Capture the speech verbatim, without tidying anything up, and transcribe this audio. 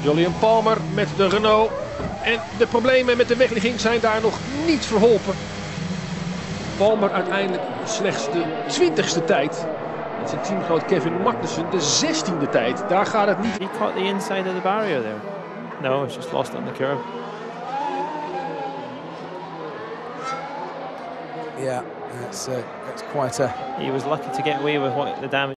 Jolyon Palmer met de Renault. En de problemen met de wegligging zijn daar nog niet verholpen. Palmer uiteindelijk slechts de twintigste tijd. En zijn teamgenoot Kevin Magnussen de zestiende tijd. Daar gaat het niet. He caught the inside of the barrier there. No, it's just lost on the curb. Yeah, it's, uh, it's quite a... He was lucky to get away with what the damage.